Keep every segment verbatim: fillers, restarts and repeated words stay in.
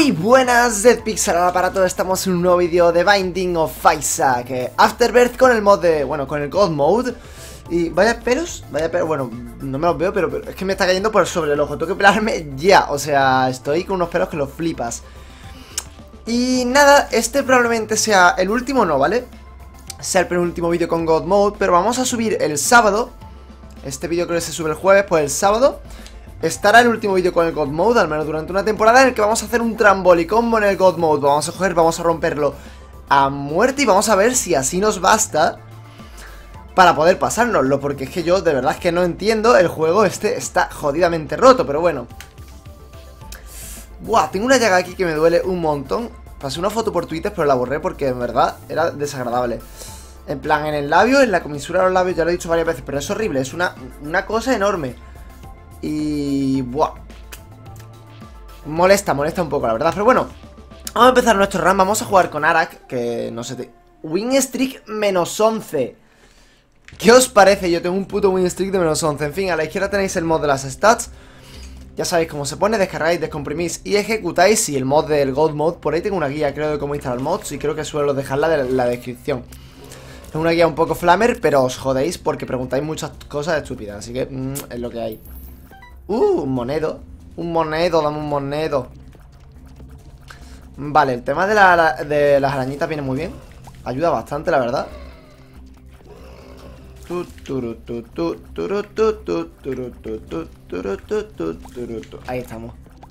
Muy buenas, Deadpixel al aparato, estamos en un nuevo vídeo de Binding of Isaac eh, Afterbirth con el mod de, bueno, con el God Mode. Y vaya pelos, vaya pelos, bueno, no me los veo, pero, pero es que me está cayendo por sobre el ojo. Tengo que pelarme ya, o sea, estoy con unos pelos que los flipas. Y nada, este probablemente sea el último, no, ¿vale? Sea el penúltimo vídeo con God Mode, pero vamos a subir el sábado. Este vídeo creo que se sube el jueves, pues el sábado estará el último vídeo con el God Mode, al menos durante una temporada, en el que vamos a hacer un trambolicombo en el God Mode. Vamos a coger, vamos a romperlo a muerte y vamos a ver si así nos basta para poder pasárnoslo, porque es que yo de verdad es que no entiendo. El juego este está jodidamente roto, pero bueno. Buah, tengo una llaga aquí que me duele un montón. Pasé una foto por Twitter, pero la borré porque en verdad era desagradable. En plan, en el labio, en la comisura de los labios, ya lo he dicho varias veces, pero es horrible, es una, una cosa enorme. Y... buah, molesta, molesta un poco, la verdad. Pero bueno, vamos a empezar nuestro run. Vamos a jugar con Arak, que no sé... Te... Win streak menos once. ¿Qué os parece? Yo tengo un puto win streak de menos once. En fin, a la izquierda tenéis el mod de las stats. Ya sabéis cómo se pone, descargáis, descomprimís y ejecutáis. Y el mod del God Mode, por ahí tengo una guía, creo, de cómo instalar mods. Y creo que suelo dejarla de la descripción. Es una guía un poco flamer, pero os jodéis porque preguntáis muchas cosas estúpidas. Así que mmm, es lo que hay. Uh, un monedo. Un monedo, dame un monedo. Vale, el tema de, la, de las arañitas viene muy bien. Ayuda bastante, la verdad. Ahí estamos.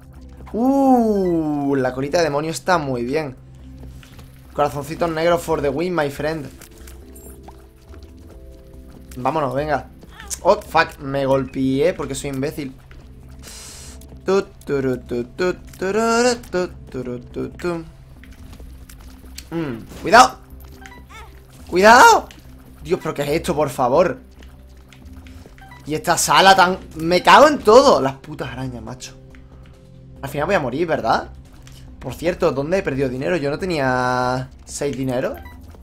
Uh, la colita de demonio está muy bien. Corazoncitos negros for the win, my friend. Vámonos, venga. Oh, fuck, me golpeé porque soy imbécil. mm, Cuidado. Cuidado. Dios, pero ¿qué es esto, por favor? Y esta sala tan... Me cago en todo. Las putas arañas, macho. Al final voy a morir, ¿verdad? Por cierto, ¿dónde he perdido dinero? Yo no tenía... ¿seis dinero?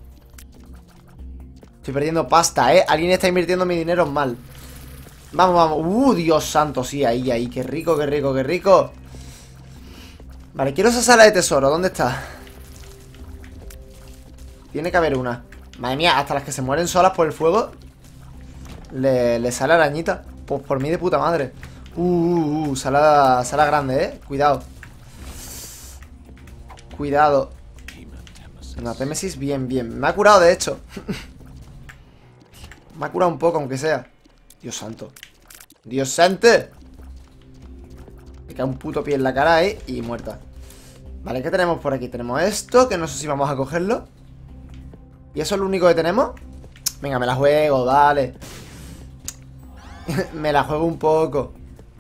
Estoy perdiendo pasta, ¿eh? Alguien está invirtiendo mi dinero mal. Vamos, vamos. Uh, Dios santo, sí, ahí, ahí. Qué rico, qué rico, qué rico. Vale, quiero esa sala de tesoro. ¿Dónde está? Tiene que haber una. Madre mía, hasta las que se mueren solas por el fuego Le, le sale arañita. Pues por mí de puta madre. Uh, uh, uh, sala, sala grande, eh. Cuidado. Cuidado. Una Témesis, bien, bien. Me ha curado, de hecho. Me ha curado un poco, aunque sea. Dios santo. Dios santo. Me cae un puto pie en la cara ahí y muerta. Vale, ¿qué tenemos por aquí? Tenemos esto, que no sé si vamos a cogerlo. ¿Y eso es lo único que tenemos? Venga, me la juego, vale. Me la juego un poco.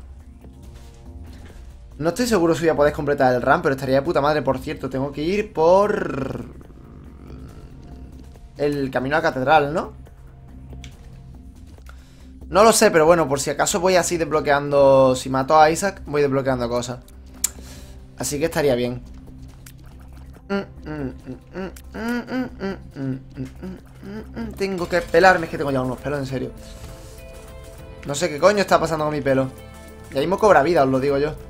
No estoy seguro si voy a poder completar el run, pero estaría de puta madre. Por cierto, tengo que ir por... el camino a la catedral, ¿no? No lo sé, pero bueno, por si acaso voy así desbloqueando. Si mato a Isaac, voy desbloqueando cosas. Así que estaría bien. Tengo que pelarme, es que tengo ya unos pelos, en serio. No sé qué coño está pasando con mi pelo. Ya mismo cobra vida, os lo digo yo.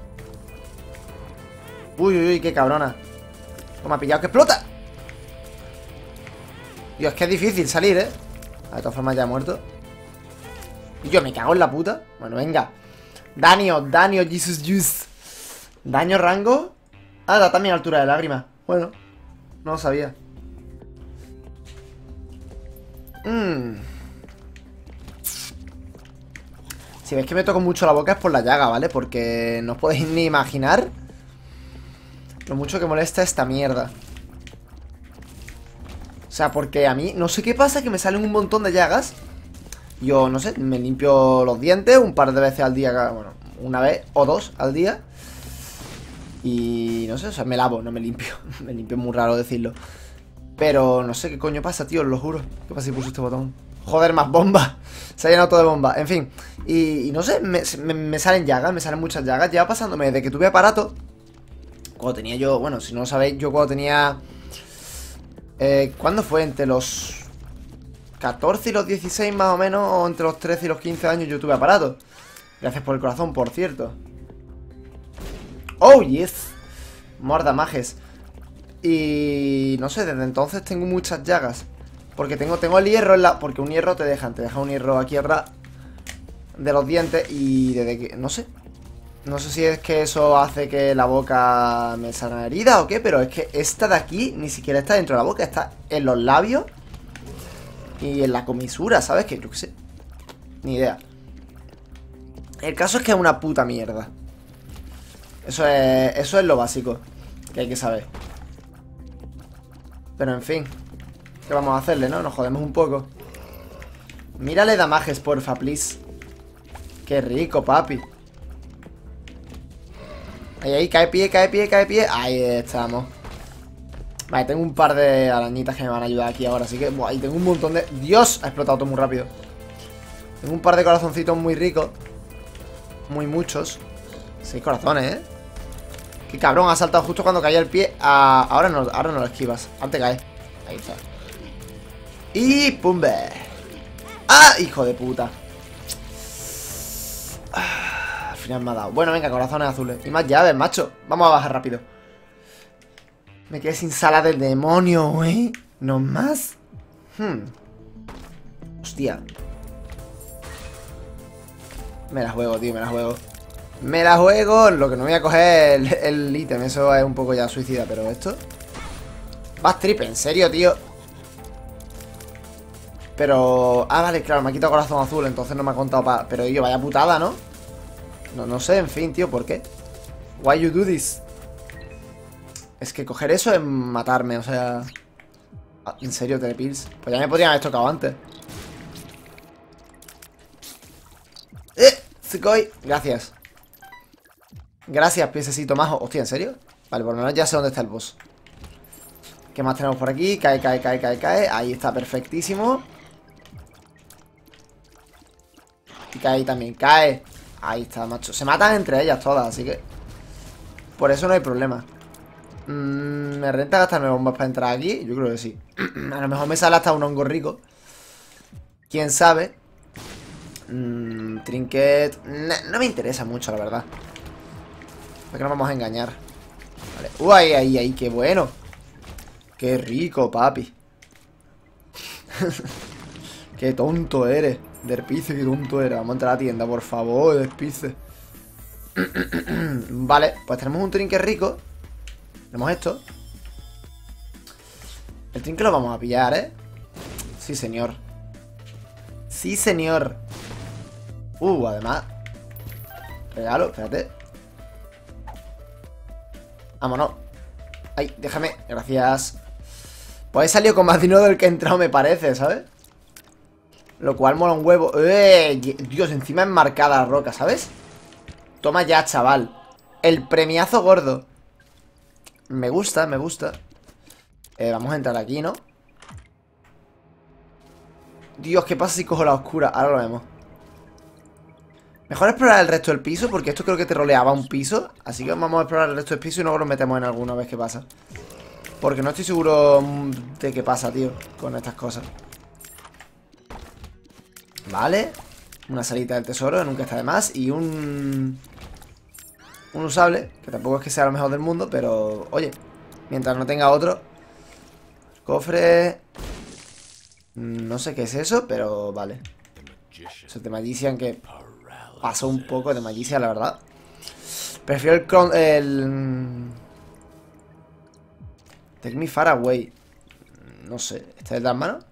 Uy, uy, uy, qué cabrona. ¿Cómo me ha pillado? ¡Que explota! Dios, es que es difícil salir, ¿eh? De todas formas ya he muerto. Y yo me cago en la puta. Bueno, venga. Daño, daño, Jesus Juice. Daño, rango. Ah, da también altura de lágrima. Bueno, no lo sabía. Mmm. Si veis que me toco mucho la boca es por la llaga, ¿vale? Porque no os podéis ni imaginar lo mucho que molesta esta mierda. O sea, porque a mí no sé qué pasa, que me salen un montón de llagas. Yo, no sé, me limpio los dientes un par de veces al día. Bueno, una vez o dos al día. Y no sé, o sea, me lavo, no me limpio. Me limpio, es muy raro decirlo. Pero no sé qué coño pasa, tío, os lo juro. ¿Qué pasa si pulso este botón? Joder, más bombas. Se ha llenado todo de bombas, en fin. Y, y no sé, me, me, me salen llagas, me salen muchas llagas. Lleva pasándome desde que tuve aparato. Cuando tenía yo, bueno, si no lo sabéis, yo cuando tenía... Eh, ¿Cuándo fue? Entre los catorce y los dieciséis más o menos. O entre los trece y los quince años yo tuve aparato. Gracias por el corazón, por cierto. Oh, yes. Mordamajes. Y no sé, desde entonces tengo muchas llagas. Porque tengo, tengo el hierro en la... Porque un hierro te dejan, te deja un hierro aquí atrás de los dientes. Y desde que... No sé. No sé si es que eso hace que la boca me sana herida o qué. Pero es que esta de aquí ni siquiera está dentro de la boca. Está en los labios y en la comisura, ¿sabes? Que yo qué sé. Ni idea. El caso es que es una puta mierda. Eso es, eso es lo básico que hay que saber. Pero en fin, ¿qué vamos a hacerle, no? Nos jodemos un poco. Mírale damajes, porfa, please. Qué rico, papi. Ahí, ahí, cae pie, cae pie, cae pie. Ahí estamos. Vale, tengo un par de arañitas que me van a ayudar aquí ahora. Así que, buah, y tengo un montón de... Dios, ha explotado todo muy rápido. Tengo un par de corazoncitos muy ricos. Muy muchos. Seis corazones, ¿eh? Qué cabrón, ha saltado justo cuando caía el pie. Ah, ahora, no, ahora no lo esquivas. Antes cae. Ahí está. Y pumbe. ¡Ah! Hijo de puta. Ah, al final me ha dado. Bueno, venga, corazones azules. Y más llaves, macho. Vamos a bajar rápido. Me quedé sin sala del demonio, güey. No más. Hmm. Hostia. Me la juego, tío, me la juego. Me la juego. Lo que no voy a coger es el ítem. Eso es un poco ya suicida, pero esto... Vas trip, en serio, tío. Pero... Ah, vale, claro, me ha quitado corazón azul. Entonces no me ha contado para... Pero yo, vaya putada, ¿no? No, no sé, en fin, tío, ¿por qué? Why you do this? Es que coger eso es matarme, o sea... En serio, Telepills. Pues ya me podrían haber tocado antes. ¡Eh! Sukoi, gracias. Gracias, piececito majo. Hostia, ¿en serio? Vale, por lo menos ya sé dónde está el boss. ¿Qué más tenemos por aquí? Cae, cae, cae, cae, cae. Ahí está, perfectísimo. Y cae ahí también, cae. Ahí está, macho. Se matan entre ellas todas, así que... Por eso no hay problema. mm, ¿Me renta gastarme bombas para entrar aquí? Yo creo que sí. A lo mejor me sale hasta un hongo rico. ¿Quién sabe? Mm, trinket... No, no me interesa mucho, la verdad. Porque nos vamos a engañar. Vale. Uy, ahí, ahí, ahí, qué bueno. Qué rico, papi. Qué tonto eres. Derpice, qué tonto eres. Vamos a entrar a la tienda, por favor, Derpice. Vale, pues tenemos un trinket rico. Tenemos esto. El trinket lo vamos a pillar, ¿eh? Sí, señor. Sí, señor. Uh, además. Regalo, espérate. Vámonos. Ay, déjame, gracias. Pues he salido con más dinero del que he entrado, me parece, ¿sabes? Lo cual mola un huevo. ¡Eh! Dios, encima enmarcada la roca, ¿sabes? Toma ya, chaval. El premiazo gordo. Me gusta, me gusta. eh, Vamos a entrar aquí, ¿no? Dios, ¿qué pasa si cojo la oscura? Ahora lo vemos. Mejor explorar el resto del piso, porque esto creo que te roleaba un piso. Así que vamos a explorar el resto del piso y luego nos metemos en alguna vez que pasa. Porque no estoy seguro de qué pasa, tío, con estas cosas. Vale. Una salita del tesoro, nunca está de más. Y un... Un usable, que tampoco es que sea lo mejor del mundo, pero... Oye, mientras no tenga otro. Cofre... No sé qué es eso, pero vale. Eso es de Magician, que pasó un poco de Magician, la verdad. Prefiero el... Cron el... Take me far away. No sé, ¿este es el de las manos?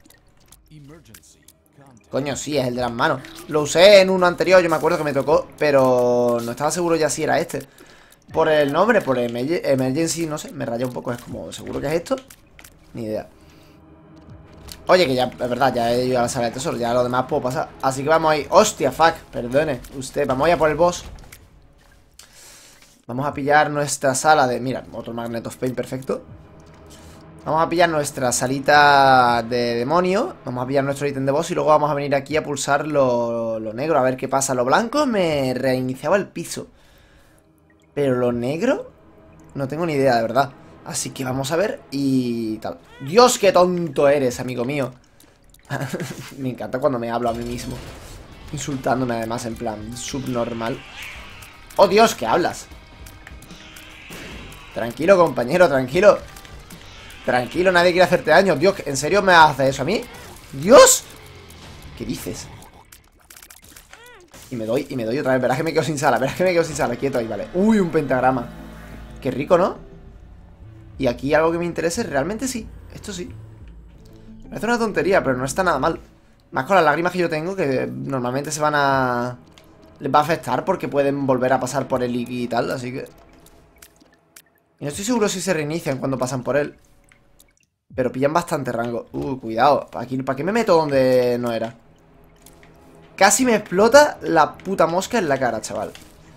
Coño, sí, es el de las manos. Lo usé en uno anterior, yo me acuerdo que me tocó, pero no estaba seguro ya si era este. Por el nombre, por el emergency, no sé, me raya un poco. Es como, ¿seguro que es esto? Ni idea. Oye, que ya, es verdad, ya he ido a la sala de tesoro, ya lo demás puedo pasar. Así que vamos ahí. ¡Hostia, fuck! Perdone usted, vamos a ir a por el boss. Vamos a pillar nuestra sala de... Mira, otro Magnet of Pain, perfecto. Vamos a pillar nuestra salita de demonio. Vamos a pillar nuestro ítem de boss y luego vamos a venir aquí a pulsar lo, lo negro. A ver qué pasa. Lo blanco me reiniciaba el piso, pero lo negro no tengo ni idea, de verdad. Así que vamos a ver y tal. Dios, qué tonto eres, amigo mío. Me encanta cuando me hablo a mí mismo, insultándome además en plan subnormal. Oh, Dios, ¿qué hablas? Tranquilo, compañero, tranquilo. Tranquilo, nadie quiere hacerte daño. Dios, ¿en serio me hace eso a mí? ¡Dios! ¿Qué dices? Y me doy, y me doy otra vez. Verás que me quedo sin sala, verás que me quedo sin sala. Quieto ahí, vale. Uy, un pentagrama. Qué rico, ¿no? Y aquí algo que me interese, realmente sí. Esto sí. Parece una tontería, pero no está nada mal. Más con las lágrimas que yo tengo, que normalmente se van a... les va a afectar porque pueden volver a pasar por él y, y tal, así que... Y no estoy seguro si se reinician cuando pasan por él. Pero pillan bastante rango. Uh, cuidado. Aquí, ¿para qué me meto donde no era? Casi me explota la puta mosca en la cara, chaval.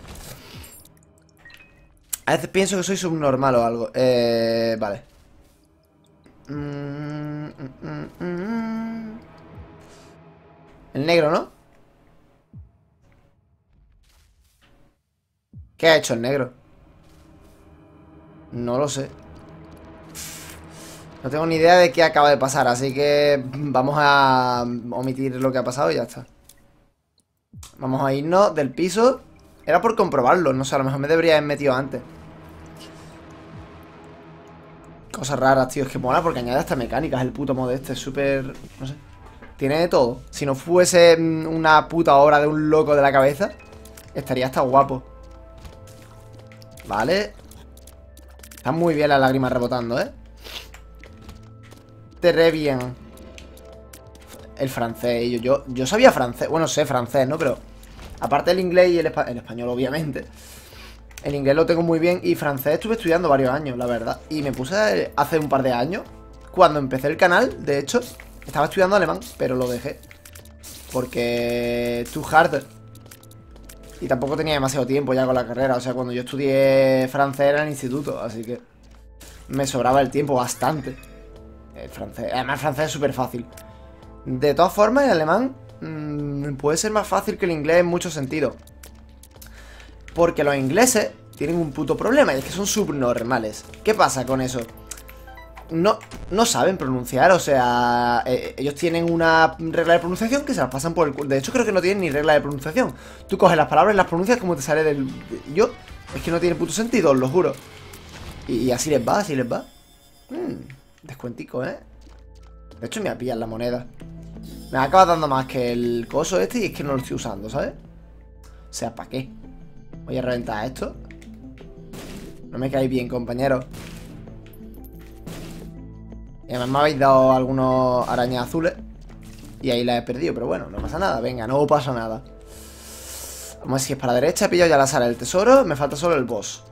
A veces pienso que soy subnormal o algo. Eh... Vale. Mm, mm, mm, mm. El negro, ¿no? ¿Qué ha hecho el negro? No lo sé. No tengo ni idea de qué acaba de pasar, así que vamos a omitir lo que ha pasado y ya está. Vamos a irnos del piso. Era por comprobarlo, no sé, a lo mejor me debería haber metido antes. Cosas raras, tío, es que mola porque añade hasta mecánicas el puto modo este, es súper... no sé. Tiene de todo. Si no fuese una puta obra de un loco de la cabeza, estaría hasta guapo. Vale. Están muy bien las lágrimas rebotando, ¿eh? Te re bien. El francés, yo, yo, yo sabía francés. Bueno, sé francés, ¿no? Pero aparte del inglés y el, espa el español, obviamente. El inglés lo tengo muy bien. Y francés estuve estudiando varios años, la verdad. Y me puse hace un par de años, cuando empecé el canal, de hecho, estaba estudiando alemán, pero lo dejé porque too hard. Y tampoco tenía demasiado tiempo ya con la carrera. O sea, cuando yo estudié francés era en el instituto, así que me sobraba el tiempo bastante. El francés, además el francés es súper fácil. De todas formas, el alemán mmm, puede ser más fácil que el inglés en muchos sentidos. Porque los ingleses tienen un puto problema, y es que son subnormales. ¿Qué pasa con eso? No, no saben pronunciar, o sea, eh, ellos tienen una regla de pronunciación que se las pasan por el culo. De hecho, creo que no tienen ni regla de pronunciación. Tú coges las palabras y las pronuncias como te sale del... Yo, es que no tiene puto sentido, os lo juro. Y, y así les va, así les va. Hmm, descuentico, ¿eh? De hecho, me voy a pillar la moneda. Me acaba dando más que el coso este y es que no lo estoy usando, ¿sabes? O sea, ¿para qué? Voy a reventar esto. No me caéis bien, compañeros. Y además me habéis dado algunos arañas azules y ahí las he perdido, pero bueno, no pasa nada. Venga, no pasa nada. Vamos a ver si es para la derecha. He pillado ya la sala del tesoro. Me falta solo el boss.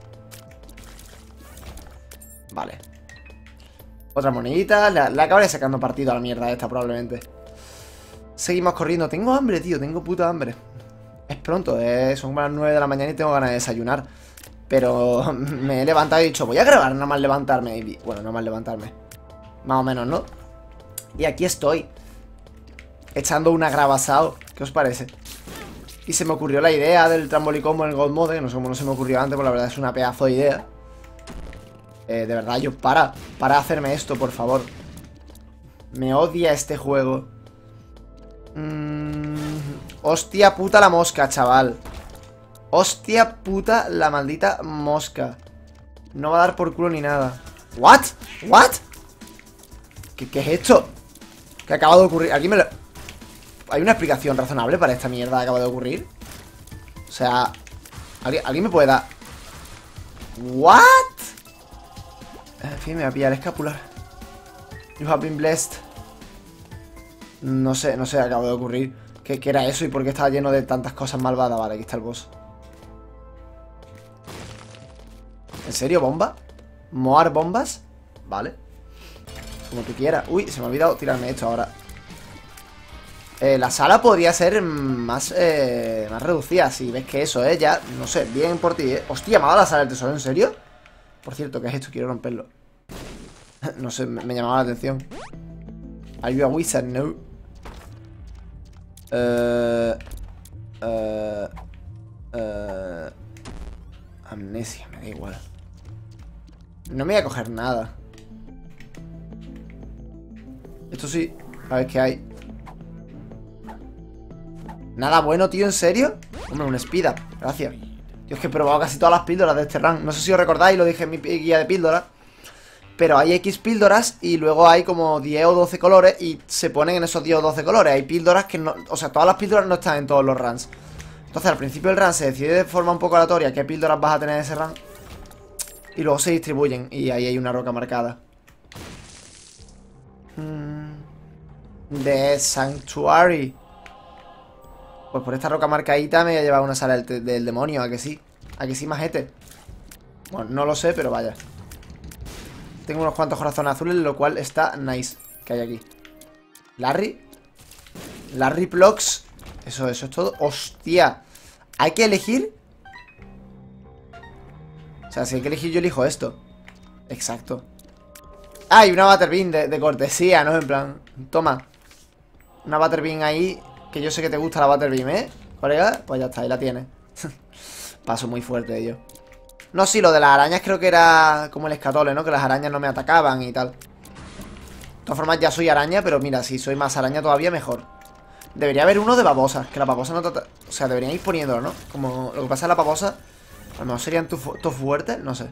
Vale. Otra monedita. Le, le acabaré sacando partido a la mierda esta probablemente. Seguimos corriendo. Tengo hambre, tío. Tengo puta hambre. Es pronto, eh. Son como las nueve de la mañana y tengo ganas de desayunar. Pero me he levantado y he dicho, voy a grabar nada más levantarme. Y, bueno, nada más levantarme. Más o menos, ¿no? Y aquí estoy, echando una grabasao. ¿Qué os parece? Y se me ocurrió la idea del trambolicombo en el God Mode. Que no sé cómo no se me ocurrió antes, pero la verdad es una pedazo de idea. eh, De verdad, yo, para Para hacerme esto, por favor. Me odia este juego. mm, Hostia puta la mosca, chaval. Hostia puta la maldita mosca. No va a dar por culo ni nada. ¿What? ¿What? ¿Qué, ¿Qué es esto? ¿Qué acaba de ocurrir? Aquí me lo... ¿Hay una explicación razonable para esta mierda que acaba de ocurrir? O sea... ¿Alguien, ¿alguien me puede dar? ¿What? En fin, me va a pillar el escapular. You have been blessed. No sé, no sé, acaba de ocurrir. ¿Qué, ¿Qué era eso y por qué estaba lleno de tantas cosas malvadas? Vale, aquí está el boss. ¿En serio, bomba? ¿Moar bombas? Vale. Como tú quieras. Uy, se me ha olvidado tirarme esto ahora. eh, La sala podría ser más eh, más reducida. Si ves que eso, eh, ya, no sé, bien por ti, eh. Hostia, me ha dado la sala del tesoro, ¿en serio? Por cierto, ¿qué es esto? Quiero romperlo. No sé, me, me llamaba la atención. Are you a wizard? No. Eh... Eh... Eh... Amnesia, me da igual. No me voy a coger nada. Esto sí, a ver qué hay. Nada bueno, tío, ¿en serio? Hombre, un speed up, gracias. Yo es que he probado casi todas las píldoras de este run. No sé si os recordáis, lo dije en mi guía de píldoras. Pero hay X píldoras y luego hay como diez o doce colores y se ponen en esos diez o doce colores. Hay píldoras que no... O sea, todas las píldoras no están en todos los runs. Entonces al principio del run se decide de forma un poco aleatoria qué píldoras vas a tener en ese run. Y luego se distribuyen y ahí hay una roca marcada. The Sanctuary. Pues por esta roca marcadita me voy a llevar una sala del, del demonio, ¿a que sí? ¿A que sí, majete? Bueno, no lo sé, pero vaya. Tengo unos cuantos corazones azules, lo cual está nice. ¿Qué hay aquí? Larry. Larry Plox. Eso, eso es todo. ¡Hostia! Hay que elegir. O sea, si hay que elegir, yo elijo esto. Exacto. Ah, y una Butterbean de, de cortesía, ¿no? En plan, toma. Una Butterbean ahí. Que yo sé que te gusta la Butterbean, ¿eh? Colega, pues ya está, ahí la tienes. Paso muy fuerte de ello. No, sí, lo de las arañas creo que era como el escatole, ¿no? Que las arañas no me atacaban y tal. De todas formas ya soy araña, pero mira, si soy más araña todavía mejor. Debería haber uno de babosas, que la babosa no trata... O sea, deberían ir poniéndolo, ¿no? Como lo que pasa es la babosa. A lo mejor serían tus fu fuertes, no sé.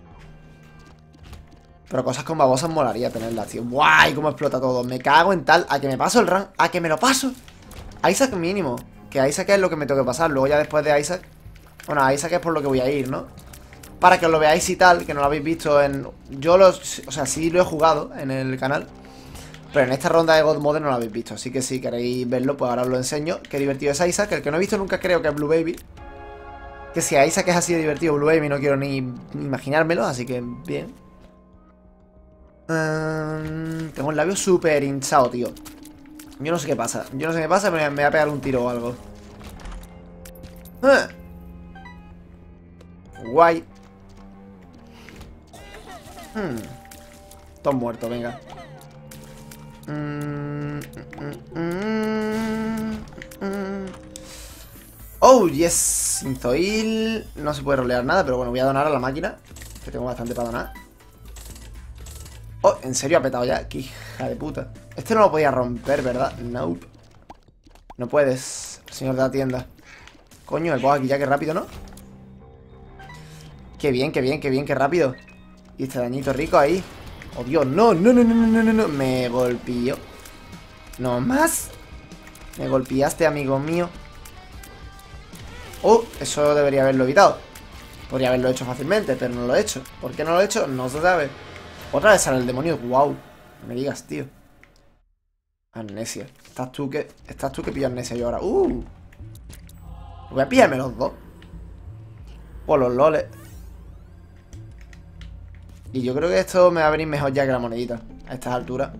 Pero cosas con babosas molaría tenerlas, tío. ¡Guay! Cómo explota todo. Me cago en tal. A que me paso el run. A que me lo paso. A Isaac mínimo. Que a Isaac es lo que me tengo que pasar. Luego ya después de Isaac... Bueno, a Isaac es por lo que voy a ir, ¿no? Para que os lo veáis y tal, que no lo habéis visto en... Yo los... O sea, sí lo he jugado en el canal. Pero en esta ronda de God Mode no lo habéis visto. Así que si queréis verlo, pues ahora os lo enseño. Qué divertido es Isaac. El que no he visto nunca creo que es Blue Baby. Que si a Isaac es así de divertido Blue Baby no quiero ni, ni imaginármelo. Así que bien. um, Tengo el labio súper hinchado, tío. Yo no sé qué pasa. Yo no sé qué pasa, pero me voy a pegar un tiro o algo. ¡Ah! Guay. Hmm. Todos muertos, venga. Mm, mm, mm, mm. Oh, yes. Inzoil. No se puede rolear nada, pero bueno, voy a donar a la máquina. Que tengo bastante para donar. Oh, ¿en serio ha petado ya? Qué hija de puta. Este no lo podía romper, ¿verdad? Nope. No puedes, señor de la tienda. Coño, me pongo aquí ya, que rápido, ¿no? Qué bien, qué bien, qué bien, qué rápido. Y este dañito rico ahí. Oh, Dios, no, no, no, no, no, no, no. Me golpeó. No más. Me golpeaste, amigo mío. Oh, eso debería haberlo evitado. Podría haberlo hecho fácilmente, pero no lo he hecho. ¿Por qué no lo he hecho? No se sabe. Otra vez sale el demonio. Wow. No me digas, tío. Amnesia. Estás tú que... Estás tú que pillo amnesia yo ahora. Uh. Voy a pillarme los dos. Por los loles. Y yo creo que esto me va a venir mejor ya que la monedita. A estas alturas.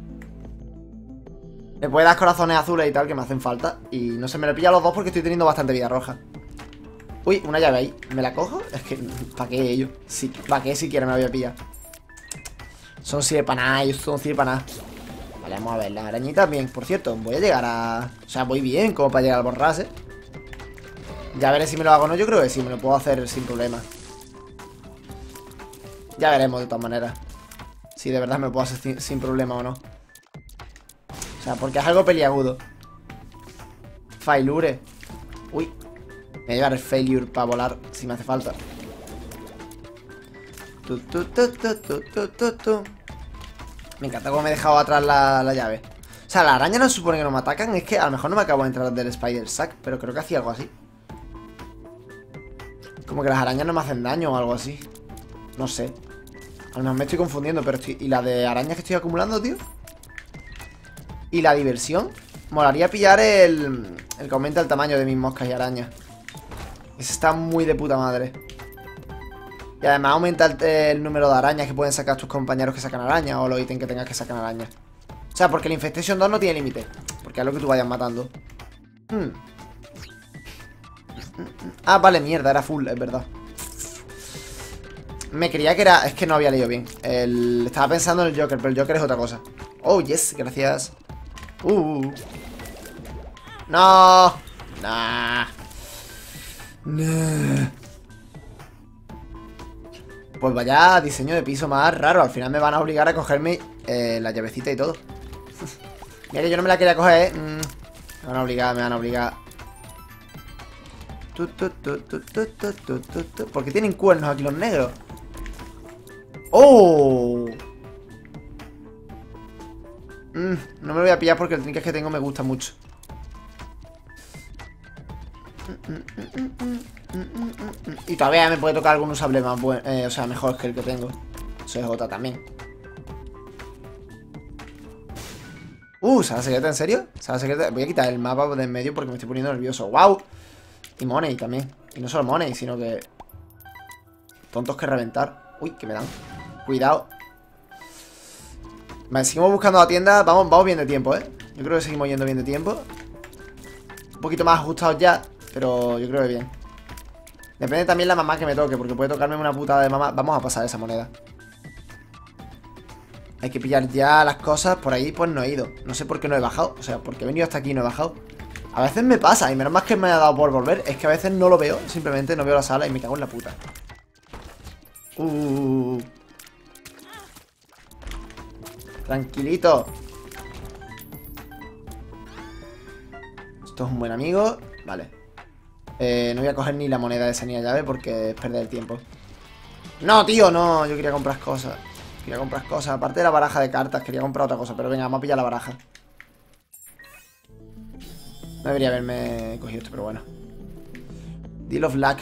Me puede dar corazones azules y tal que me hacen falta. Y no sé, me lo pilla los dos porque estoy teniendo bastante vida roja. Uy, una llave ahí. ¿Me la cojo? Es que... ¿Para qué ello? Sí, ¿para qué siquiera me la voy a pillar? Son siete para nada, ellos son siete para nada. Vale, vamos a ver, las arañitas bien. Por cierto, voy a llegar a... O sea, voy bien como para llegar al borrase. Ya veré si me lo hago o no. Yo creo que sí, me lo puedo hacer sin problema. Ya veremos de todas maneras si de verdad me lo puedo hacer sin, sin problema o no. O sea, porque es algo peliagudo. Failure. Uy. Me voy a llevar el failure para volar si me hace falta. Tu, tu, tu, tu, tu, tu, tu, tu. Me encanta cómo me he dejado atrás la, la llave. O sea, la araña no se supone que no me atacan. Es que a lo mejor no me acabo de entrar del Spider Sack, pero creo que hacía algo así. Como que las arañas no me hacen daño o algo así. No sé. A lo mejor me estoy confundiendo, pero estoy... ¿Y la de arañas que estoy acumulando, tío? ¿Y la diversión? Molaría pillar el... El que aumenta el tamaño de mis moscas y arañas. Ese está muy de puta madre. Y además aumenta el, el número de arañas que pueden sacar tus compañeros que sacan arañas. O los ítems que tengas que sacar arañas. O sea, porque el Infestation dos no tiene límite. Porque es lo que tú vayas matando. hmm. Ah, vale, mierda, era full, es verdad. Me creía que era... Es que no había leído bien. el... Estaba pensando en el Joker, pero el Joker es otra cosa. Oh, yes, gracias. Uh. No. Nah. Nah. Pues vaya diseño de piso más raro. Al final me van a obligar a cogerme eh, la llavecita y todo. Mira que yo no me la quería coger, ¿eh? Mm. Me van a obligar, me van a obligar. ¿Por qué tienen cuernos aquí los negros? ¡Oh! Mm, no me lo voy a pillar porque el trinket que tengo me gusta mucho. Y todavía me puede tocar algún usable más bueno, eh, o sea, mejor que el que tengo. C J también. Uh, sala secreta, ¿en serio? Sala secreta. Voy a quitar el mapa de en medio porque me estoy poniendo nervioso. ¡Wow! Y money también. Y no solo money, sino que... tontos que reventar. Uy, que me dan. Cuidado. Vale, seguimos buscando la tienda. Vamos, vamos bien de tiempo, ¿eh? Yo creo que seguimos yendo bien de tiempo. Un poquito más ajustados ya, pero yo creo que bien. Depende también la mamá que me toque, porque puede tocarme una putada de mamá. Vamos a pasar esa moneda. Hay que pillar ya las cosas. Por ahí pues no he ido. No sé por qué no he bajado. O sea, porque he venido hasta aquí y no he bajado. A veces me pasa, y menos más que me haya dado por volver. Es que a veces no lo veo, simplemente no veo la sala y me cago en la puta. Uh. Tranquilito. Esto es un buen amigo. Vale. Eh, no voy a coger ni la moneda de esa ni la llave porque es perder el tiempo. No, tío, no. Yo quería comprar cosas. Quería comprar cosas. Aparte de la baraja de cartas, quería comprar otra cosa. Pero venga, vamos a pillar la baraja. No debería haberme cogido esto, pero bueno. Deal of Luck.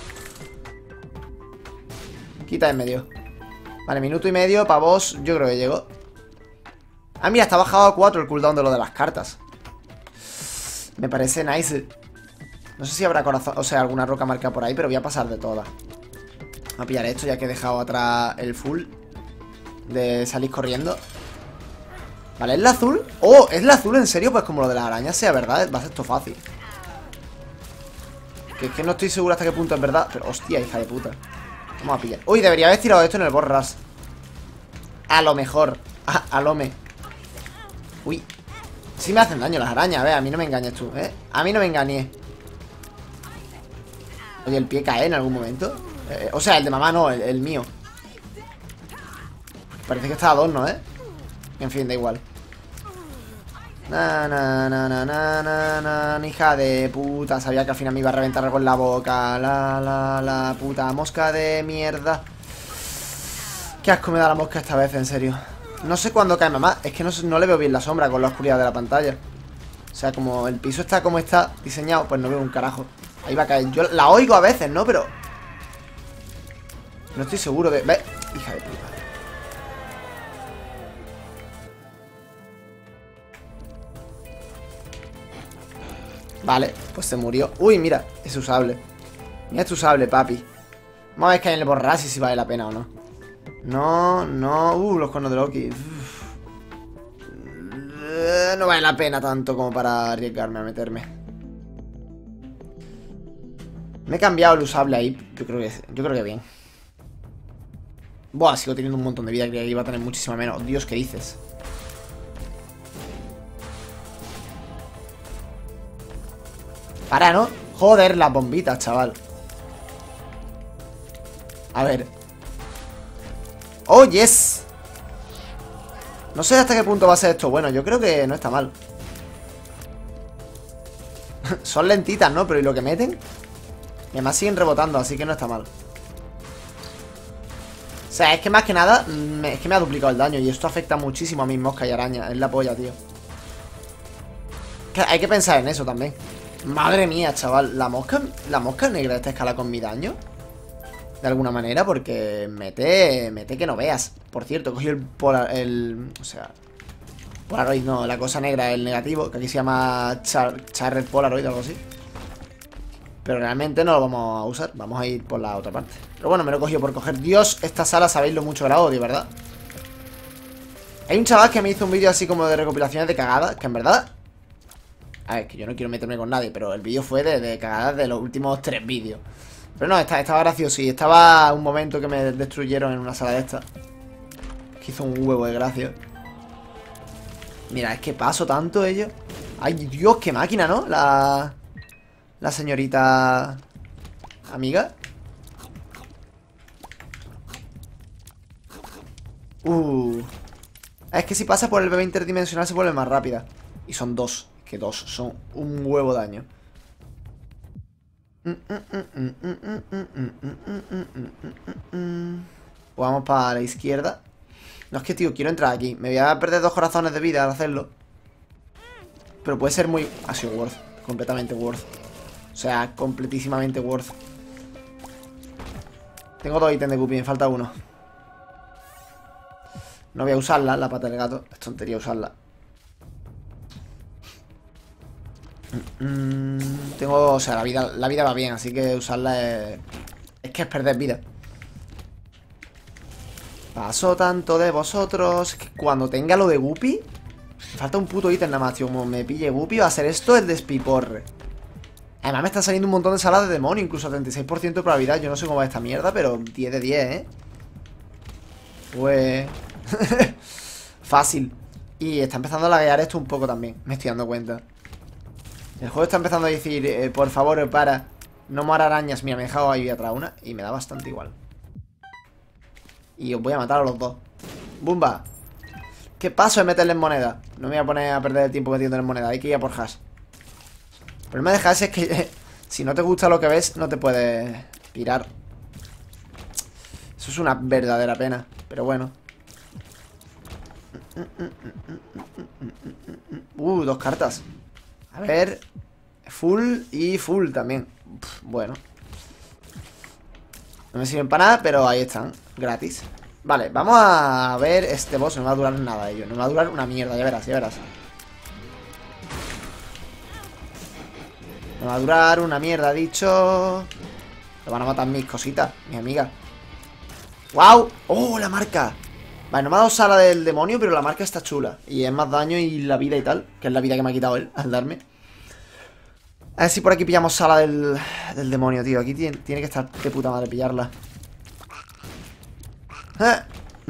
Quita en medio. Vale, minuto y medio para vos. Yo creo que llego. Ah, mira, está bajado a cuatro el cooldown de lo de las cartas. Me parece nice. No sé si habrá corazón, o sea, alguna roca marcada por ahí, pero voy a pasar de todas. Voy a pillar esto ya que he dejado atrás el full de salir corriendo. Vale, ¿es la azul? ¡Oh! ¿Es la azul en serio? Pues como lo de las arañas sea verdad, va a ser esto fácil. Que es que no estoy seguro hasta qué punto es verdad. Pero hostia, hija de puta. Vamos a pillar. Uy, debería haber tirado esto en el borras. A lo mejor. A, a lo me. Uy. Sí me hacen daño las arañas, a ver, a mí no me engañes tú, ¿eh? A mí no me engañes. Oye, el pie cae en algún momento. Eh, o sea, el de mamá no, el, el mío. Parece que está adorno, ¿eh? En fin, da igual. Na, na, na, na, na, na, na, hija de puta. Sabía que al final me iba a reventar algo en la boca. La, la, la puta mosca de mierda. Qué asco me da la mosca esta vez, en serio. No sé cuándo cae mamá. Es que no, no le veo bien la sombra con la oscuridad de la pantalla. O sea, como el piso está como está diseñado, pues no veo un carajo. Ahí va a caer. Yo la oigo a veces, ¿no? Pero no estoy seguro de... ¿Ves? Hija de puta. Vale, pues se murió. Uy, mira, es usable. Mira, es usable, papi. Vamos a ver qué hay en el borras y si vale la pena o no. No, no. Uh, los conos de Loki. Uf. No vale la pena tanto como para arriesgarme a meterme. Me he cambiado el usable ahí. Yo creo que, yo creo que bien. Buah, sigo teniendo un montón de vida. Creía que iba a tener muchísima menos. Dios, ¿qué dices? Para, ¿no? Joder, las bombitas, chaval. A ver. ¡Oh, yes! No sé hasta qué punto va a ser esto. Bueno, yo creo que no está mal. Son lentitas, ¿no? Pero ¿y lo que meten? Y además siguen rebotando, así que no está mal. O sea, es que más que nada me, es que me ha duplicado el daño. Y esto afecta muchísimo a mis moscas y arañas. Es la polla, tío. Que hay que pensar en eso también. Madre mía, chaval. La mosca, la mosca negra esta escala con mi daño. De alguna manera, porque mete, mete que no veas. Por cierto, cogí el polar, el, o sea, Polaroid, no, la cosa negra, el negativo, que aquí se llama Char, Charred Polaroid o algo así. Pero realmente no lo vamos a usar, vamos a ir por la otra parte. Pero bueno, me lo he cogido por coger. Dios, esta sala sabéis lo mucho que la odio, ¿verdad? Hay un chaval que me hizo un vídeo así como de recopilaciones de cagadas, que en verdad... A ver, que yo no quiero meterme con nadie, pero el vídeo fue de, de cagadas de los últimos tres vídeos. Pero no, estaba, estaba gracioso y estaba un momento que me destruyeron en una sala de estas. Que hizo un huevo de gracia. Mira, es que paso tanto ellos. Ay, Dios, qué máquina, ¿no? La... La señorita... Amiga. Uh. Es que si pasa por el bebé interdimensional se vuelve más rápida. Y son dos. Que dos son un huevo de daño. Vamos para la izquierda. No, es que, tío, quiero entrar aquí. Me voy a perder dos corazones de vida al hacerlo. Pero puede ser muy... Ha sido worth. Completamente worth. O sea, completísimamente worth. Tengo dos ítems de Guppy, me falta uno. No voy a usarla, la pata del gato. Es tontería usarla. Mm, tengo... O sea, la vida, la vida va bien, así que usarla es... Es que es perder vida. Paso tanto de vosotros que cuando tenga lo de Guppy... Me falta un puto ítem nada más, tío. Como me pille Guppy, va a ser esto el despiporre. Además me están saliendo un montón de salas de demonio. Incluso treinta y seis por ciento de probabilidad. Yo no sé cómo va esta mierda, pero diez de diez, ¿eh? Pues... Fácil. Y está empezando a laguear esto un poco también. Me estoy dando cuenta. El juego está empezando a decir, eh, por favor, para. No me hará arañas. Mira, me he dejado ahí atrás una. Y me da bastante igual. Y os voy a matar a los dos. ¡Bumba! ¿Qué paso de meterle en moneda? No me voy a poner a perder el tiempo metiéndole en moneda. Hay que ir a por hash. El problema de hash es que eh, si no te gusta lo que ves, no te puedes pirar. Eso es una verdadera pena. Pero bueno. Uh, dos cartas. A ver. Full y full también. Uf, bueno. No me sirven para nada, pero ahí están. Gratis. Vale, vamos a ver este boss. No me va a durar nada ello. No me va a durar una mierda, ya verás, ya verás. No va a durar una mierda, dicho. Me van a matar mis cositas, mi amiga. ¡Wow! ¡Oh, la marca! Vale, no me ha dado sala del demonio, pero la marca está chula. Y es más daño y la vida y tal. Que es la vida que me ha quitado él al darme. A ver si por aquí pillamos sala del, del demonio, tío. Aquí tiene, tiene que estar de puta madre pillarla. ¿Eh?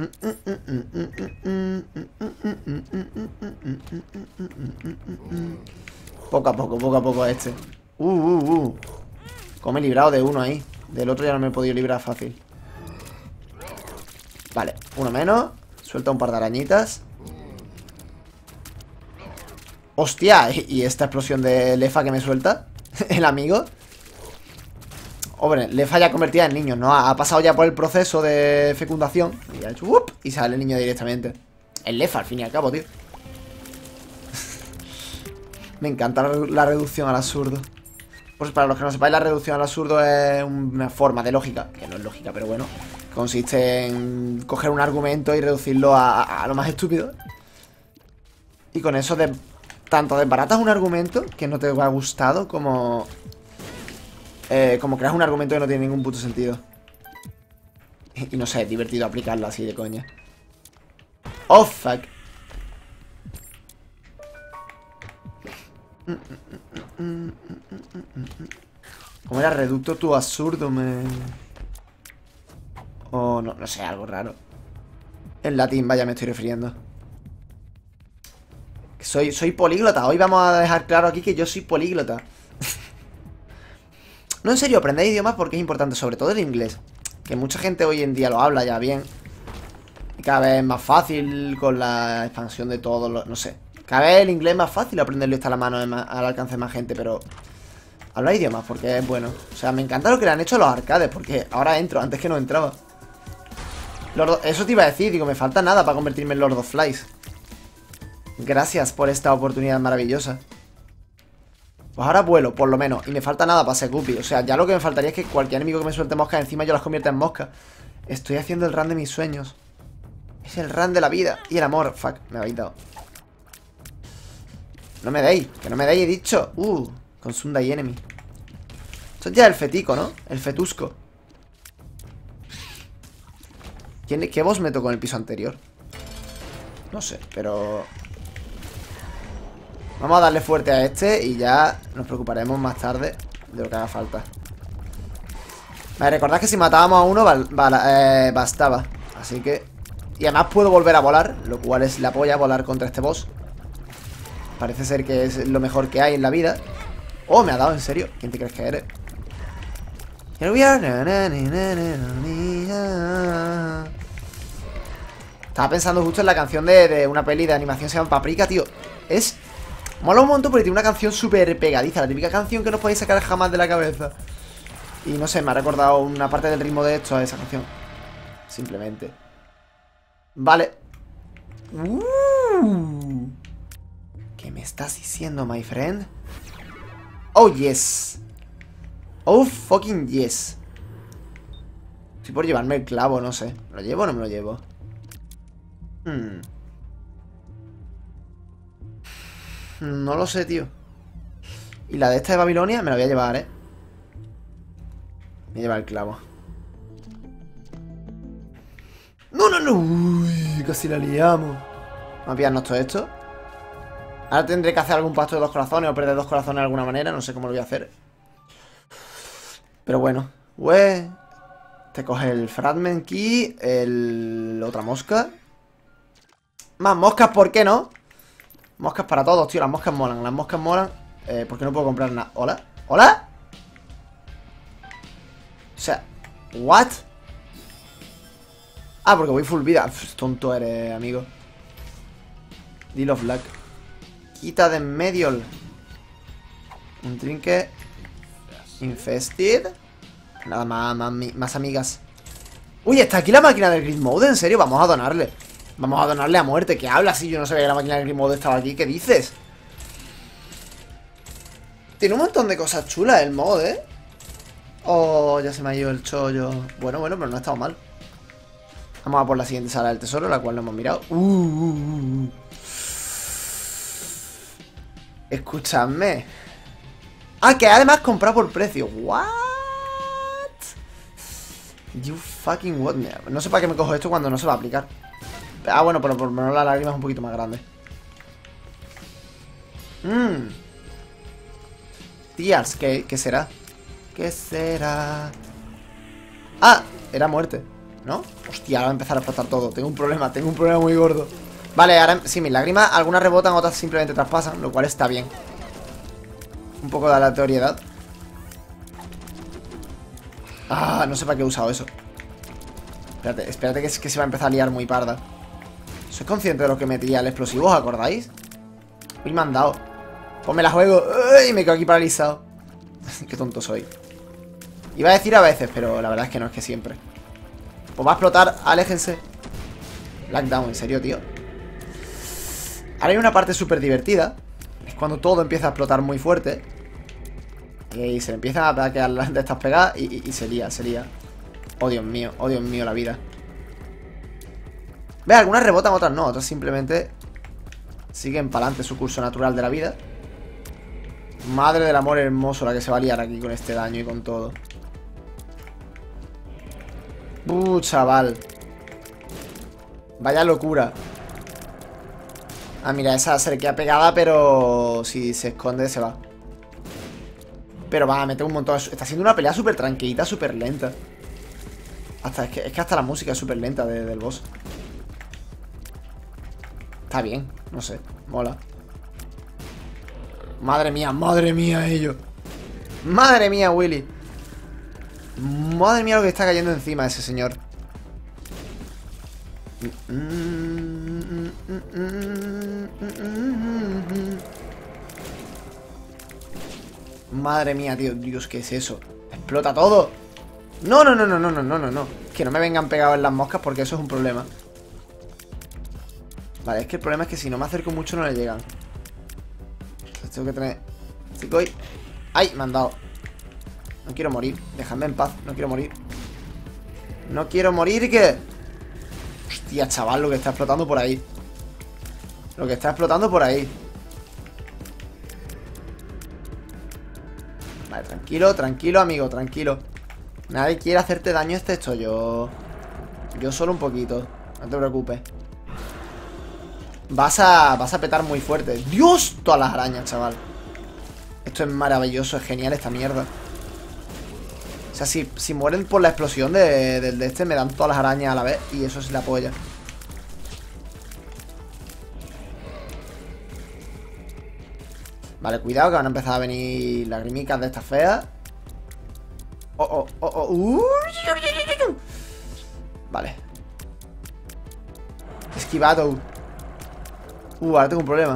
Poco a poco, poco a poco a este. Uh, uh, uh. Como he librado de uno ahí. Del otro ya no me he podido librar fácil. Vale, uno menos. Suelta un par de arañitas. Hostia, ¿y esta explosión de Lefa que me suelta? El amigo. Hombre, Lefa ya convertida en niño, ¿no? Ha pasado ya por el proceso de fecundación. Y ha hecho ¡up! Y sale el niño directamente. El Lefa, al fin y al cabo, tío. Me encanta la, la reducción al absurdo. Pues para los que no sepáis, la reducción al absurdo es una forma de lógica. Que no es lógica, pero bueno. Consiste en coger un argumento y reducirlo a, a, a lo más estúpido. Y con eso de... Tanto desbaratas un argumento que no te ha gustado, como... Eh, como creas un argumento que no tiene ningún puto sentido. Y, y no sé, es divertido aplicarlo así de coña. Oh, fuck. ¿Cómo era reducto tu absurdo, me... O no, no sé, algo raro. En latín, vaya, me estoy refiriendo. Soy, soy políglota. Hoy vamos a dejar claro aquí que yo soy políglota. No, en serio, aprended idiomas porque es importante, sobre todo el inglés. Que mucha gente hoy en día lo habla ya bien. Y cada vez es más fácil con la expansión de todo lo, no sé. Cada vez el inglés es más fácil aprenderlo y está a la mano más, al alcance de más gente, pero... Habla idiomas porque es bueno. O sea, me encanta lo que le han hecho a los arcades, porque ahora entro, antes que no entraba. Lord, eso te iba a decir, digo, me falta nada para convertirme en Lord of Flies. Gracias por esta oportunidad maravillosa. Pues ahora vuelo, por lo menos. Y me falta nada para ser Guppy. O sea, ya lo que me faltaría es que cualquier enemigo que me suelte moscas encima yo las convierta en moscas. Estoy haciendo el run de mis sueños. Es el run de la vida y el amor. Fuck, me habéis dado. No me deis, que no me deis, he dicho. Uh, Consume the enemy. Esto es ya el fetico, ¿no? El fetusco. ¿Quién, ¿Qué boss me tocó en el piso anterior? No sé, pero... Vamos a darle fuerte a este y ya nos preocuparemos más tarde de lo que haga falta. Vale, recordad que si matábamos a uno val, val, eh, bastaba. Así que... Y además puedo volver a volar, lo cual es la polla volar contra este boss. Parece ser que es lo mejor que hay en la vida. Oh, me ha dado, en serio. ¿Quién te crees que eres? Here we are. Estaba pensando justo en la canción de, de una peli de animación, se llama Paprika, tío. Es... Mola un montón porque tiene una canción súper pegadiza. La típica canción que no podéis sacar jamás de la cabeza. Y no sé, me ha recordado una parte del ritmo de esto a esa canción. Simplemente. Vale. Uh. ¿Qué me estás diciendo, my friend? Oh, yes. Oh, fucking yes. Estoy por llevarme el clavo, no sé. ¿Me lo llevo o no me lo llevo? Hmm. No lo sé, tío. Y la de esta de Babilonia me la voy a llevar, ¿eh? Me voy a llevar el clavo. ¡No, no, no! Uy, casi la liamos. Vamos a pillarnos todo esto. Ahora tendré que hacer algún pacto de dos corazones o perder dos corazones de alguna manera. No sé cómo lo voy a hacer. Pero bueno. Güey. Te coge el Fragment Key. El... otra mosca. Más moscas, ¿por qué no? Moscas para todos, tío. Las moscas molan. Las moscas molan. Eh, ¿por qué no puedo comprar nada? ¿Hola? ¿Hola? O sea, ¿what? Ah, porque voy full vida. Uf, tonto eres, amigo. Deal of Luck. Quita de en medio. Un trinque. Infested. Nada más, más, más amigas. Uy, ¿está aquí la máquina del Grid Mode? ¿En serio? Vamos a donarle. Vamos a donarle a muerte. ¿Qué hablas? Si yo no sabía que la máquina del Grid Mode estaba aquí. ¿Qué dices? Tiene un montón de cosas chulas el mod, ¿eh? Oh, ya se me ha ido el chollo. Bueno, bueno, pero no ha estado mal. Vamos a por la siguiente sala del tesoro, la cual no hemos mirado. Uh, uh, uh. Escuchadme. Ah, que además comprado por precio. What? You fucking what? No sé para qué me cojo esto cuando no se va a aplicar. Ah, bueno, pero por lo menos la lágrima es un poquito más grande. Mmm. Tías, ¿qué, ¿qué será? ¿Qué será? Ah, era muerte, ¿no? Hostia, ahora va a empezar a explotar todo. Tengo un problema, tengo un problema muy gordo. Vale, ahora sí, mis lágrimas, algunas rebotan, otras simplemente traspasan, lo cual está bien. Un poco de aleatoriedad. Ah, no sé para qué he usado eso. Espérate, espérate que, que se va a empezar a liar muy parda. ¿Sois consciente de lo que metía el explosivo? ¿Os acordáis? Uy, me han dado. Pues me la juego. Uy, me quedo aquí paralizado. Qué tonto soy. Iba a decir a veces, pero la verdad es que no, es que siempre. Pues va a explotar, aléjense. Lockdown, en serio, tío. Ahora hay una parte súper divertida. Es cuando todo empieza a explotar muy fuerte. Y se le empiezan a quedar las de estas pegadas y, y, y se lía, se lía. Oh, Dios mío, oh, Dios mío, la vida. Ve, algunas rebotan, otras no. Otras simplemente siguen para adelante su curso natural de la vida. Madre del amor hermoso la que se va a liar aquí con este daño y con todo. Uh, chaval. Vaya locura. Ah, mira, esa se le queda pegada, pero si se esconde se va. Pero va a meter un montón de... Está haciendo una pelea súper tranquilita, súper lenta. Hasta, es, que, es que hasta la música es súper lenta de, del boss. Está bien, no sé, mola. Madre mía, madre mía ello. Madre mía, Willy. Madre mía lo que está cayendo encima de ese señor. Madre mía, tío. Dios, ¿qué es eso? Explota todo. No, no, no, no, no, no, no, no, no. Que no me vengan pegados en las moscas porque eso es un problema. Vale, es que el problema es que si no me acerco mucho no le llegan. Entonces tengo que tener... Chico, ¡ay! Me han dado. No quiero morir. Dejadme en paz. No quiero morir. No quiero morir, ¿qué? Hostia, chaval, lo que está explotando por ahí. Lo que está explotando por ahí. Vale, tranquilo, tranquilo, amigo, tranquilo. Nadie quiere hacerte daño este esto. Yo... Yo solo un poquito. No te preocupes. Vas a... Vas a petar muy fuerte. ¡Dios! Todas las arañas, chaval. Esto es maravilloso, es genial esta mierda. O sea, si, si mueren por la explosión de, de, de este, me dan todas las arañas a la vez. Y eso es la polla. Vale, cuidado que van a empezar a venir lagrimicas de estas feas. Oh, oh, oh, oh. Uh, vale. Esquivado. Uh, ahora tengo un problema.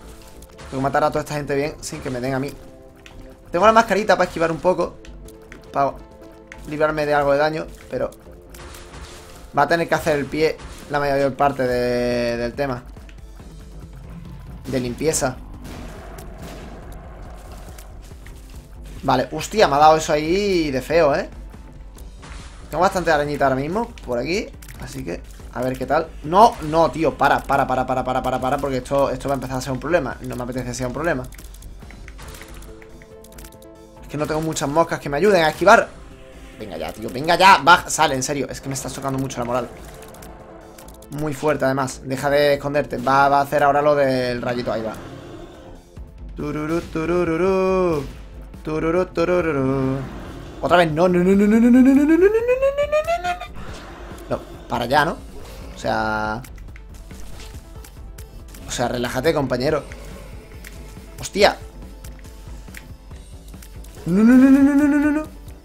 Tengo que matar a toda esta gente bien sin que me den a mí. Tengo la mascarita para esquivar un poco. para librarme de algo de daño, pero va a tener que hacer el pie la mayor parte de, del tema de limpieza. Vale, hostia, me ha dado eso ahí de feo, ¿eh? Tengo bastante arañita ahora mismo por aquí, así que a ver qué tal. No, no, tío, para, para, para, para, para, para, para, porque esto, esto va a empezar a ser un problema. No me apetece que sea un problema. Es que no tengo muchas moscas que me ayuden a esquivar. Venga ya, tío, venga ya, baja, sale, en serio. Es que me estás tocando mucho la moral. Muy fuerte, además. Deja de esconderte. Va, va a hacer ahora lo del rayito, ahí va. Tururú, tururú. Tururú, tururú. Otra vez, no, no, no, no, no, no, no, no, no, no, no, no, no, no, para allá, ¿no? O sea... O sea, relájate, compañero. Hostia. No, no, no, no, no, no, no, no.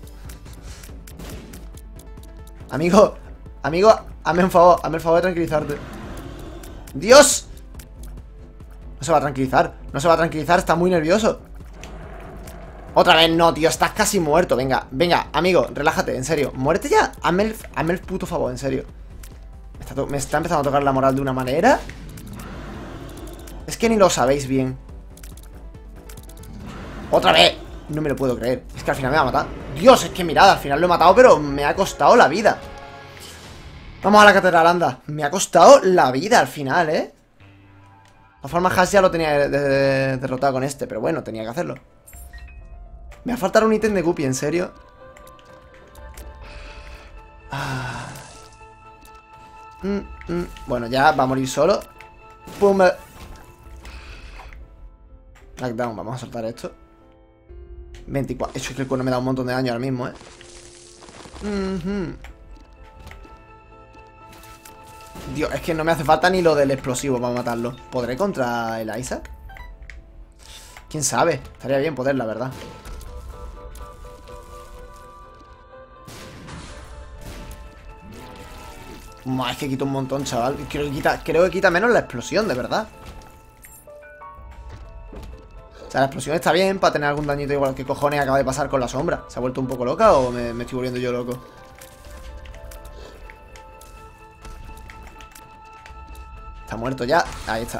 Amigo, amigo, hazme un favor, hazme el favor de tranquilizarte. ¡Dios! No se va a tranquilizar, no se va a tranquilizar, está muy nervioso. Otra vez no, tío, estás casi muerto. Venga, venga, amigo, relájate, en serio. Muérete ya, hazme el, hazme el puto favor, en serio. Me está, me está empezando a tocar la moral de una manera. Es que ni lo sabéis bien. Otra vez. No me lo puedo creer, es que al final me va a matar. Dios, es que mirad, al final lo he matado, pero me ha costado la vida. Vamos a la catedral, anda. Me ha costado la vida al final, ¿eh? De todas formas, Hash ya lo tenía de de derrotado con este, pero bueno, tenía que hacerlo. Me va a faltar un ítem de Guppy, ¿en serio? Ah. Mm, mm. Bueno, ya va a morir solo. Pum. Knockdown, vamos a soltar esto. veinticuatro. Eso es que el cuerno me da un montón de daño ahora mismo, ¿eh? Mm-hmm. Dios, es que no me hace falta ni lo del explosivo para matarlo. ¿Podré contra el Isaac? ¿Quién sabe? Estaría bien poder, la verdad. Más, es que quita un montón, chaval. Creo que quita, creo que quita menos la explosión, de verdad. O sea, la explosión está bien para tener algún dañito igual. ¿Qué cojones acaba de pasar con la sombra? ¿Se ha vuelto un poco loca o me, me estoy volviendo yo loco? Está muerto ya. Ahí está.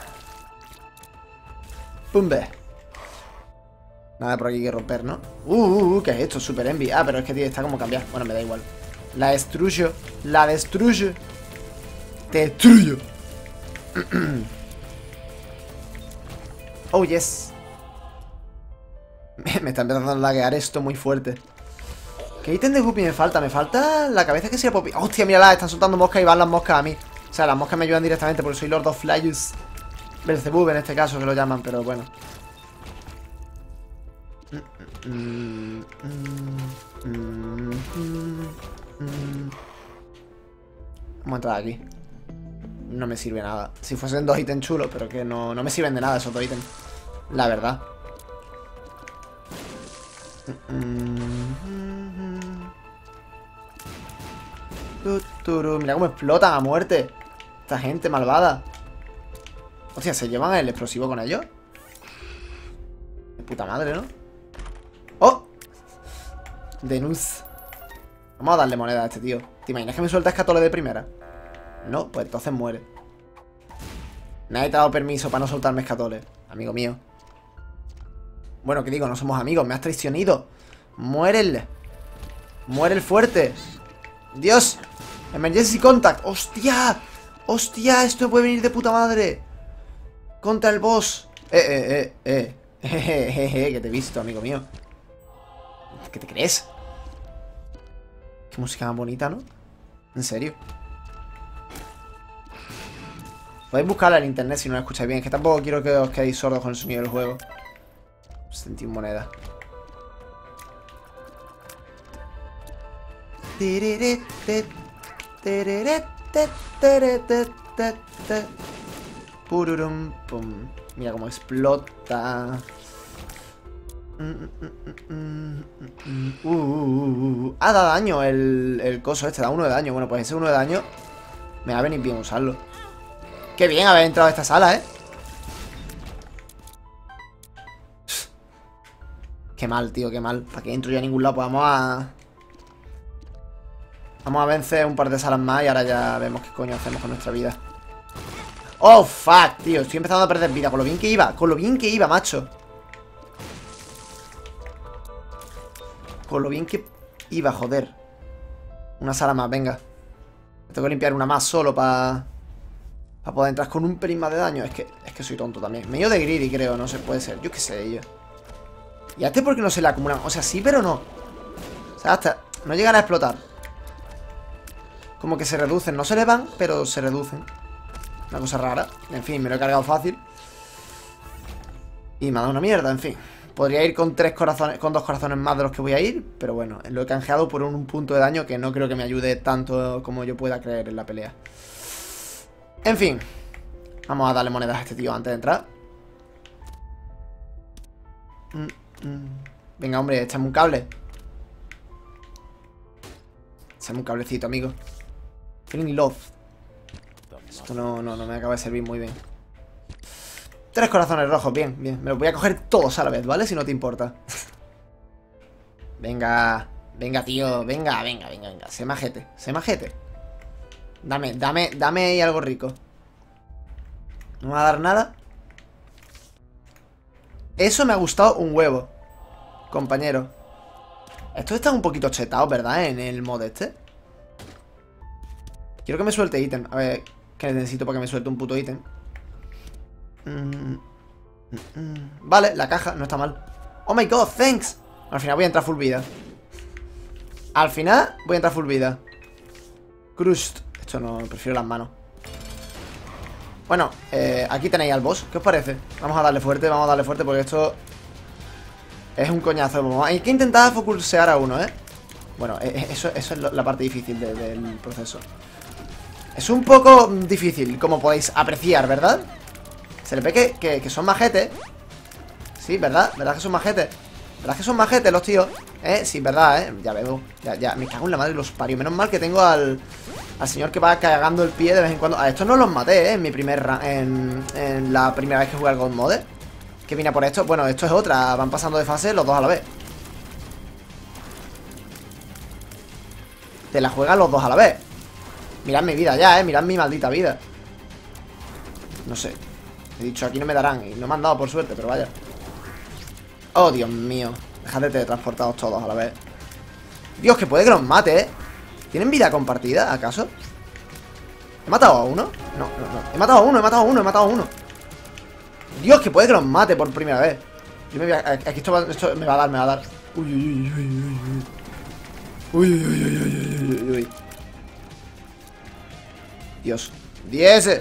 ¡Pumbe! Nada por aquí que romper, ¿no? Uh, uh, uh, ¿qué es esto? Super Envy. Ah, pero es que tío, está como cambiar. Bueno, me da igual. La destruyo. La destruyo. Te destruyo. Oh, yes. Me está empezando a laguear esto muy fuerte. ¿Qué ítem de Guppy me falta? Me falta la cabeza que sea Poppy. ¡Hostia, mírala! Están soltando moscas y van las moscas a mí. O sea, las moscas me ayudan directamente porque soy Lord of Flyers. Belzebub en este caso que lo llaman, pero bueno. Vamos a entrar aquí. No me sirve nada. Si fuesen dos ítems chulos, pero que no, no me sirven de nada esos dos ítems. La verdad. Mira cómo explotan a muerte esta gente malvada. Hostia, ¿se llevan el explosivo con ellos? De puta madre, ¿no? ¡Oh! Denuz. Vamos a darle moneda a este tío. ¿Te imaginas que me suelta escatole de primera? No, pues entonces muere. Nadie te ha dado permiso para no soltarme escatole, amigo mío. Bueno, ¿qué digo? No somos amigos, me has traicionado. Muérele. Muere el fuerte. Dios. Emergency contact. ¡Hostia! ¡Hostia! Esto puede venir de puta madre. Contra el boss. Eh, eh, eh, eh. Jejeje, que te he visto, amigo mío. ¿Qué te crees? Qué música más bonita, ¿no? En serio. Podéis buscarla en internet si no la escucháis bien. Es que tampoco quiero que os quedéis sordos con el sonido del juego. veintiuna monedas. Pururum, pum. Mira cómo explota. Uh, uh, uh, uh. Ah, da daño el, el coso este, da uno de daño. Bueno, pues ese uno de daño me va a venir bien usarlo. Qué bien haber entrado a esta sala, ¿eh? Qué mal, tío, qué mal. ¿Para qué entro yo a ningún lado? Pues vamos a... Vamos a vencer un par de salas más y ahora ya vemos qué coño hacemos con nuestra vida. Oh, fuck, tío. Estoy empezando a perder vida. Con lo bien que iba. Con lo bien que iba, macho. Con lo bien que iba, joder. Una sala más, venga. Tengo que limpiar una más solo para... Para poder entrar con un pelín más de daño. Es que, es que soy tonto también. Medio de greedy, creo. No se puede ser. Yo qué sé, yo. ¿Y a este por qué no se le acumulan? O sea, sí, pero no. O sea, hasta... No llegan a explotar. Como que se reducen. No se le van, pero se reducen. Una cosa rara. En fin, me lo he cargado fácil. Y me ha dado una mierda, en fin. Podría ir con tres corazones, con dos corazones más de los que voy a ir. Pero bueno, lo he canjeado por un, un punto de daño que no creo que me ayude tanto como yo pueda creer en la pelea. En fin. Vamos a darle monedas a este tío antes de entrar. Mm, mm. Venga, hombre, échame un cable. Échame un cablecito, amigo. Feeling love. Esto no, no, no me acaba de servir muy bien. Tres corazones rojos, bien, bien. Me los voy a coger todos a la vez, ¿vale? Si no te importa. Venga, venga, tío. Venga, venga, venga, venga. Sé majete, sé majete. Dame, dame, dame ahí algo rico. ¿No me va a dar nada? Eso me ha gustado un huevo, compañero. Estos están un poquito chetados, ¿verdad? En el mod este. Quiero que me suelte ítem. A ver, ¿qué necesito para que me suelte un puto ítem? Mm, mm, mm. Vale, la caja, no está mal. Oh my god, thanks. Al final voy a entrar full vida. Al final voy a entrar full vida. Crushed. Esto no, prefiero las manos. Bueno, eh, aquí tenéis al boss. ¿Qué os parece? Vamos a darle fuerte, vamos a darle fuerte porque esto es un coñazo. Hay que intentar focusear a uno, ¿eh? Bueno, eso, eso es la parte difícil de, del proceso. Es un poco difícil, como podéis apreciar, ¿verdad? Se le ve que, que, que son majetes. Sí, ¿verdad? ¿Verdad que son majetes? ¿Verdad que son majetes los tíos? ¿Eh? Sí, ¿verdad? ¿Eh? Ya veo. Ya, ya. Me cago en la madre y los parios. Menos mal que tengo al... Al señor que va cagando el pie de vez en cuando. A estos no los maté, ¿eh? En mi primer... En, en la primera vez que jugué al God Mode. Que vine a por esto. Bueno, esto es otra. Van pasando de fase los dos a la vez. Te la juegan los dos a la vez. Mirad mi vida ya, ¿eh? Mirad mi maldita vida. No sé. He dicho, aquí no me darán. Y no me han dado por suerte, pero vaya. Oh, Dios mío. Dejad de teletransportados todos a la vez. Dios, que puede que los mate, ¿eh? ¿Tienen vida compartida, acaso? ¿He matado a uno? No, no, no. He matado a uno, he matado a uno, he matado a uno. Dios, que puede que los mate por primera vez. Yo me voy a... Aquí esto, va, esto me va a dar, me va a dar. Uy, uy, uy, uy, uy, uy. Uy, uy, uy, uy, uy, uy, uy. Dios. Diez.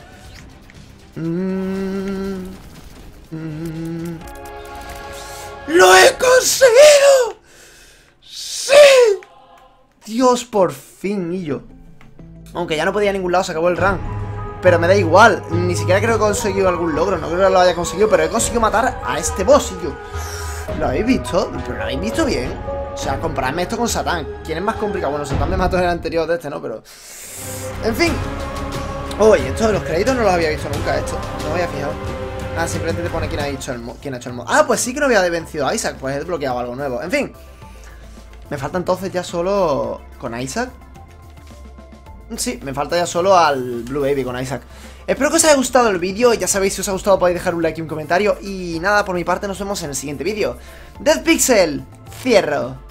Mm, mm. ¡Lo he conseguido! ¡Sí! Dios, por fin, y yo. Aunque ya no podía ir a ningún lado, se acabó el run. Pero me da igual, ni siquiera creo que he conseguido algún logro. No creo que lo haya conseguido, pero he conseguido matar a este boss, y yo. ¿Lo habéis visto? ¿Pero lo habéis visto bien? O sea, compararme esto con Satán. ¿Quién es más complicado? Bueno, Satán me mató en el anterior de este, ¿no? Pero... En fin. Oye, esto de los créditos no los había visto nunca, esto. No me había fijado. Ah, simplemente te pone quién ha hecho el mod, quién ha hecho el mod. Ah, pues sí que no había vencido a Isaac. Pues he desbloqueado algo nuevo. En fin. Me falta entonces ya solo con Isaac. Sí, me falta ya solo al Blue Baby con Isaac. Espero que os haya gustado el vídeo. Ya sabéis, si os ha gustado podéis dejar un like y un comentario. Y nada, por mi parte nos vemos en el siguiente vídeo. Death Pixel, cierro.